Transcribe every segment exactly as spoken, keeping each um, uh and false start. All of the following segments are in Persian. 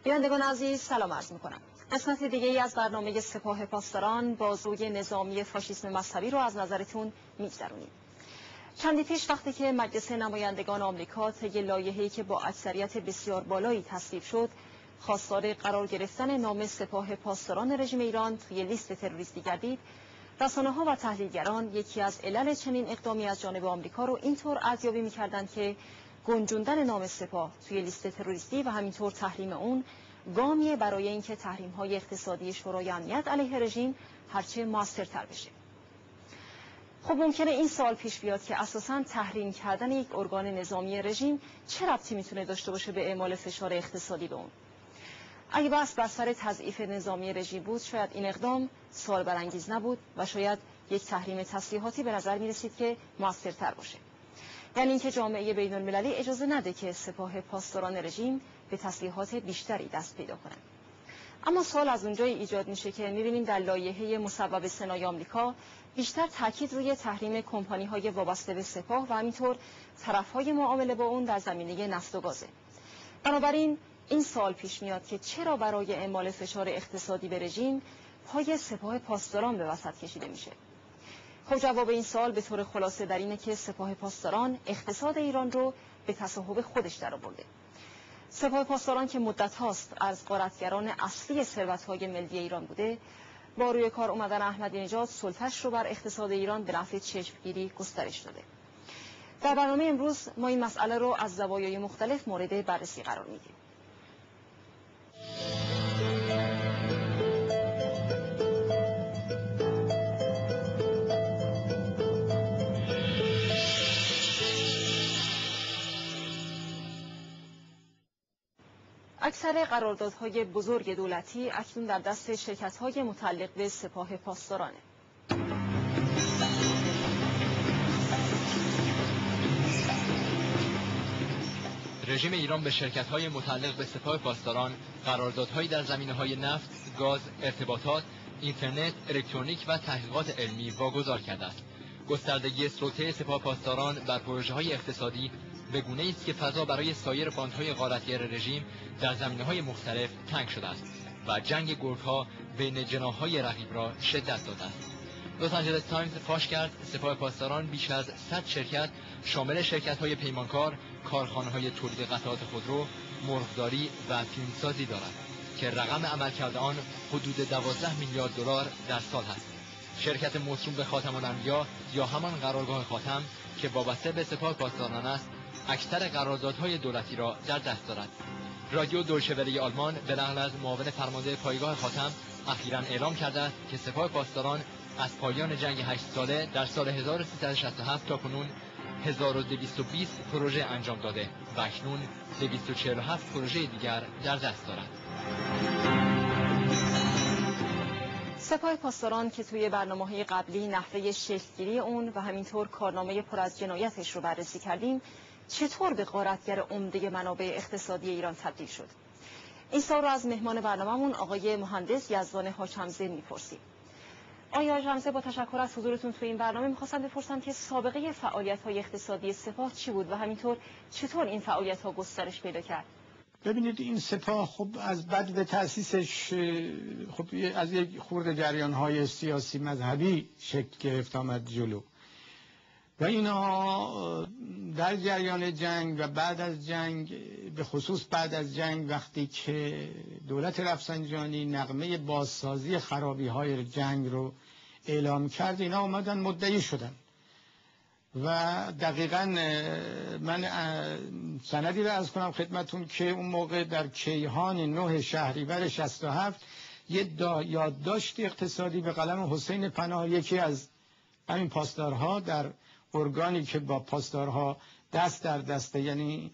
بینندگان عزیز سلام عرض می‌کنم. قسمت دیگه ای از برنامه سپاه پاسداران بازوی نظامی فاشیسم مذهبی رو از نظرتون می‌گذرونیم. چندی پیش وقتی که مجلس نمایندگان آمریکا طی لایحه‌ای که با اکثریت بسیار بالایی تصویب شد، خواستار قرار گرفتن نام سپاه پاسداران رژیم ایران توی لیست تروریستی گردید، رسانه‌ها و تحلیلگران یکی از علل چنین اقدامی از جانب آمریکا رو اینطور ارزیابی می‌کردند که گنجوندن نام سپاه توی لیست تروریستی و همینطور تحریم اون گامیه برای اینکه تحریم‌های اقتصادی شورای امنیت علیه رژیم هرچه موثرتر بشه. خب ممکنه این سوال پیش بیاد که اساساً تحریم کردن یک ارگان نظامی رژیم چه ربطی میتونه داشته باشه به اعمال فشار اقتصادی به اون؟ اگه بحث بر سر تضعیف نظامی رژیم بود، شاید این اقدام سوال برانگیز نبود و شاید یک تحریم تسلیحاتی به نظر میرسید که موثرتر باشه. یعنی اینکه جامعه بین المللی اجازه نده که سپاه پاسداران رژیم به تسلیحات بیشتری دست پیدا کنند. اما سوال از اونجایی ایجاد میشه که می‌بینیم در لایحه مصوب سنای آمریکا بیشتر تاکید روی تحریم کمپانی‌های وابسته به سپاه و همینطور طرف‌های معامله با اون در زمینه نفت و گازه. بنابراین این سوال پیش میاد که چرا برای اعمال فشار اقتصادی به رژیم پای سپاه پاسداران به وسط کشیده میشه؟ خب جواب این سوال به طور خلاصه در اینه که سپاه پاسداران اقتصاد ایران رو به تصاحب خودش درآورده. سپاه پاسداران که مدت هاست از غارتگران اصلی ثروت‌های ملی ایران بوده، با روی کار اومدن احمدی نژاد سلطه‌اش رو بر اقتصاد ایران به نفع چشمگیری گسترش داده. در برنامه امروز ما این مسئله رو از زوایای مختلف مورد بررسی قرار میدیم. اکثر قراردادهای بزرگ دولتی اکنون در دست شرکت‌های متعلق به سپاه پاسدارانه. رژیم ایران به شرکت‌های متعلق به سپاه پاسداران قراردادهایی در زمینه‌های نفت، گاز، ارتباطات، اینترنت، الکترونیک و تحقیقات علمی واگذار کرده است. گستردگی سلطه سپاه پاسداران بر پروژه‌های اقتصادی به گونه‌ای است که فضا برای سایر باندهای غارتگر رژیم در زمینه‌های مختلف تنگ شده است و جنگ گرگ‌ها بین جناح‌های رقیب را شدت داده است. لس آنجلس تایمز فاش کرد سپاه پاسداران بیش از صد شرکت شامل شرکت‌های پیمانکار، کارخانه‌های تولید قطعات خودرو، مرغداری و فیلمسازی دارد که رقم عملکرد آن حدود دوازده میلیارد دلار در سال است. شرکت موسوم به خاتم الانبیا یا همان قرارگاه خاتم که وابسته به سپاه پاسداران است، اکثر قراردادهای دولتی را در دست دارد. رادیو دویچه وله آلمان به نقل از معاون فرمانده پایگاه خاتم اخیراً اعلام کرده است که سپاه پاسداران از پایان جنگ هشت ساله در سال هزار و سیصد و شصت و هفت تا کنون هزار و دویست و بیست پروژه انجام داده و اکنون دویست و چهل و هفت پروژه دیگر در دست دارد. سپاه پاسداران که توی برنامه‌های قبلی نحوه شکل‌گیری اون و همینطور کارنامه پر از جنایتش رو بررسی کردیم، چطور به غارتگر عمده منابع اقتصادی ایران تبدیل شد؟ این سوال رو از مهمان برنامه‌مون آقای مهندس یزدان حاج‌حمزه می‌پرسیم. آقای حاج‌حمزه، با تشکر از حضورتون توی این برنامه می‌خواستم بپرسم که سابقه فعالیت‌های اقتصادی سپاه چی بود و همینطور چطور این فعالیت‌ها گسترش پیدا کرد؟ ببینید این سپاه خب از بعد به تأسیسش خب از یک خورده جریان‌های سیاسی مذهبی شکل گرفت آمد جلو و اینا در جریان جنگ و بعد از جنگ، به خصوص بعد از جنگ وقتی که دولت رفسنجانی نغمه بازسازی خرابی‌های جنگ رو اعلام کرد، اینا آمدن مدعی شدن و دقیقاً من سندی رو عرض کنم خدمتون که اون موقع در کیهان نه شهریور شصت و هفت یه یادداشت اقتصادی به قلم حسین پناه، یکی از همین پاسدارها در ارگانی که با پاسدارها دست در دسته، یعنی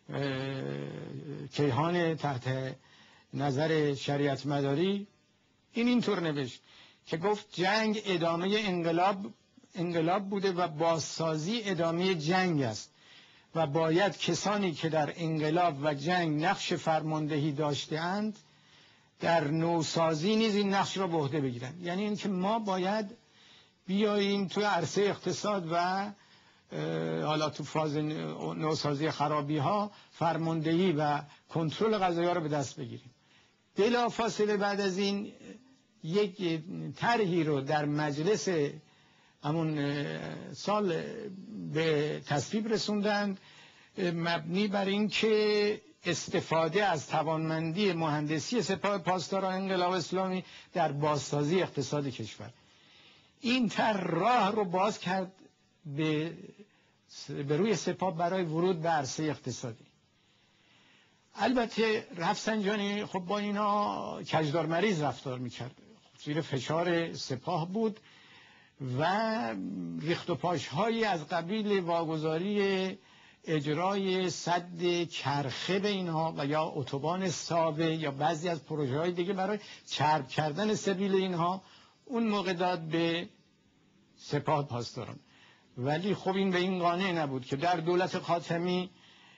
کیهان تحت نظر شریعت مداری، این اینطور نوشت که گفت جنگ ادامه انقلاب انقلاب بوده و بازسازی ادامه جنگ است و باید کسانی که در انقلاب و جنگ نقش فرماندهی داشته‌اند در نوسازی نیز این نقش را به عهده بگیرند. یعنی اینکه ما باید بیاییم تو عرصه اقتصاد و حالا تو فاز نوسازی خرابی ها فرماندهی و کنترل قضایا رو به دست بگیریم. بلافاصله بعد از این یک طرحی رو در مجلس همون سال به تصویب رسوندند، مبنی بر این که استفاده از توانمندی مهندسی سپاه پاسداران انقلاب اسلامی در بازسازی اقتصاد کشور. این طرح راه رو باز کرد به به روی سپاه برای ورود به عرصه اقتصادی. البته رفسنجانی خب با اینا کجدار مریض رفتار میکرد، زیر فشار سپاه بود و ریخت و پاشهایی از قبیل واگذاری اجرای سد کرخه به اینها و یا اتوبان ساوه یا بعضی از پروژه های دیگه برای چرب کردن سبیل اینها اون موقع داد به سپاه پاسداران. ولی خب این به این قانع نبود که در دولت خاتمی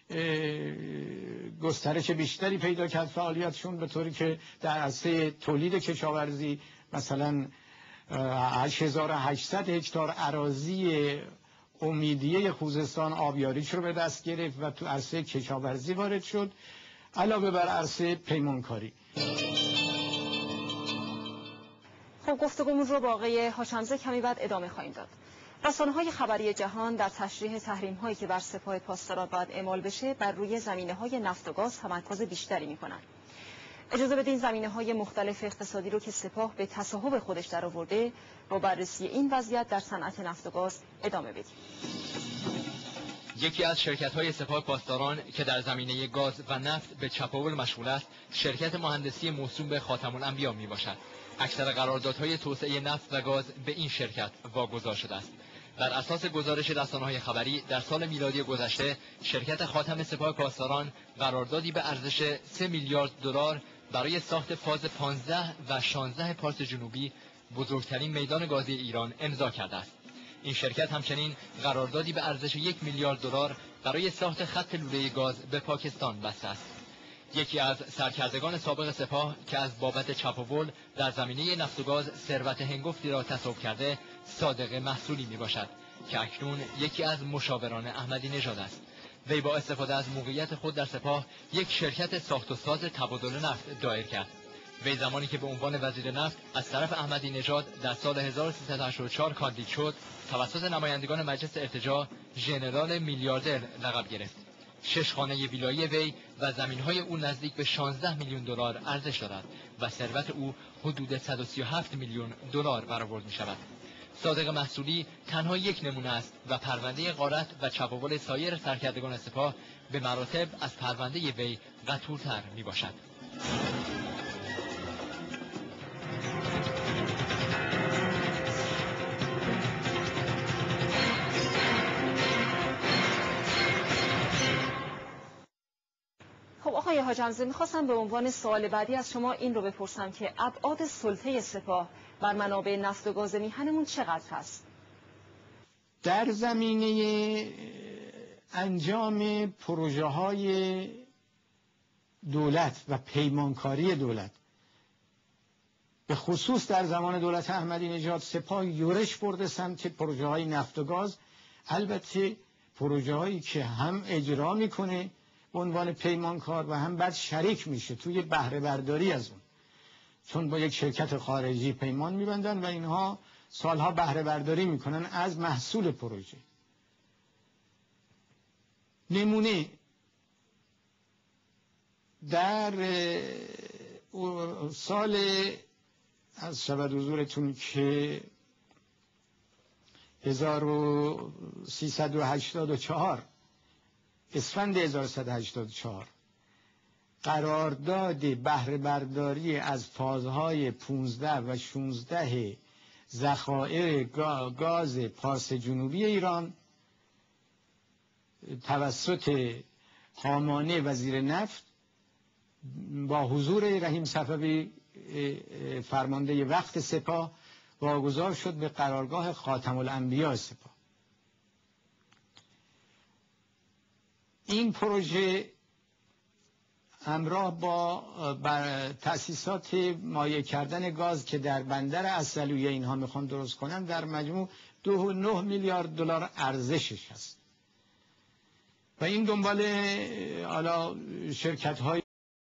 گسترش بیشتری پیدا کرد فعالیتشون، به طوری که در عرصه تولید کشاورزی مثلا هزار و هشتصد هکتار اراضی امیدیه خوزستان آبیاریش رو به دست گرفت و تو عرصه کشاورزی وارد شد، علاوه بر عرصه پیمانکاری. خب گفتگومون رو با آقای هاشمزه کمی بعد ادامه خواهیم داد. رسانه‌های خبری جهان در تشریح تحریم‌هایی که بر سپاه پاسداران باید اعمال بشه بر روی زمینه‌های نفت و گاز تمرکز بیشتری می‌کنند. اجازه بدین زمینه‌های مختلف اقتصادی رو که سپاه به تصاحب خودش درآورده با بررسی این وضعیت در صنعت نفت و گاز ادامه بدیم. یکی از شرکت‌های سپاه پاسداران که در زمینه گاز و نفت به چپاول مشغول است، شرکت مهندسی موسوم به خاتم الانبیا میباشد. اکثر قراردادهای توسعه نفت و گاز به این شرکت واگذار شده است. بر اساس گزارش رسانه‌های خبری در سال میلادی گذشته شرکت خاتم سپاه پاسداران قراردادی به ارزش سه میلیارد دلار برای ساخت فاز پانزده و شانزده پارس جنوبی، بزرگترین میدان گازی ایران، امضا کرده است. این شرکت همچنین قراردادی به ارزش یک میلیارد دلار برای ساخت خط لوله گاز به پاکستان بسته است. یکی از سرکردگان سابق سپاه که از بابت چپاول در زمینه نفت و گاز ثروت هنگفتی را تصاحب کرده، صادق محصولی می باشد که اکنون یکی از مشاوران احمدی نژاد است. وی با استفاده از موقعیت خود در سپاه یک شرکت ساخت و ساز تبادل نفت دایر کرد. وی زمانی که به عنوان وزیر نفت از طرف احمدی نژاد در سال هزار و سیصد و هشتاد و چهار کاندید شد، توسط نمایندگان مجلس ارتجاع ژنرال میلیاردر لقب گرفت. شش خانه ویلایی وی و زمین‌های او نزدیک به شانزده میلیون دلار ارزش دارد و ثروت او حدود صد و سی و هفت میلیون دلار برآورد می‌شود. صادق محصولی تنها یک نمونه است و پرونده غارت و چپاول سایر سرکردگان سپاه به مراتب از پرونده وی قطورتر میباشد. خب آقای هاشمزه، میخواستم به عنوان سوال بعدی از شما این رو بپرسم که ابعاد سلطه سپاه بر منابع نفت و گاز میهنمون چقدر هست؟ در زمینه انجام پروژه های دولت و پیمانکاری دولت، به خصوص در زمان دولت احمدی نژاد، سپاه یورش برده سمت پروژه های نفت و گاز. البته پروژه هایی که هم اجرا میکنه به عنوان پیمانکار و هم بعد شریک میشه توی بهره برداری از اون، چون با یک شرکت خارجی پیمان میبندن و اینها سالها بهره برداری میکنن از محصول پروژه. نمونه در سال از شود حضورتون که هزار و سیصد و هشتاد و چهار اسفند هزار و سیصد و هشتاد و چهار قرارداد بهره برداری از فازهای پانزده و شانزده ذخایر گاز پارس جنوبی ایران توسط هامانه وزیر نفت با حضور رحیم صفوی فرمانده وقت سپاه واگذار شد به قرارگاه خاتم الانبیا سپاه. این پروژه همراه با تأسیسات مایع کردن گاز که در بندر عسلویه اینها میخوان درست کنن، در مجموع دو و نه میلیارد دلار ارزشش هست و این دنبال حالا شرکت های